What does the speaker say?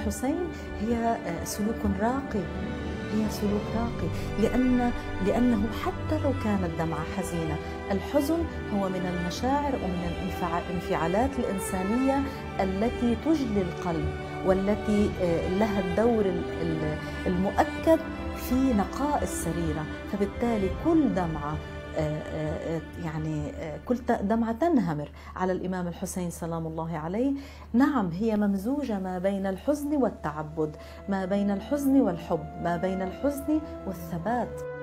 الحسين هي سلوك راقي، هي سلوك راقي، لأنه حتى لو كانت دمعة حزينة، الحزن هو من المشاعر ومن الانفعالات الإنسانية التي تجلي القلب، والتي لها الدور المؤكد في نقاء السريرة. فبالتالي كل دمعة يعني كل دمعة تنهمر على الإمام الحسين سلام الله عليه، نعم هي ممزوجة ما بين الحزن والتعبد، ما بين الحزن والحب، ما بين الحزن والثبات.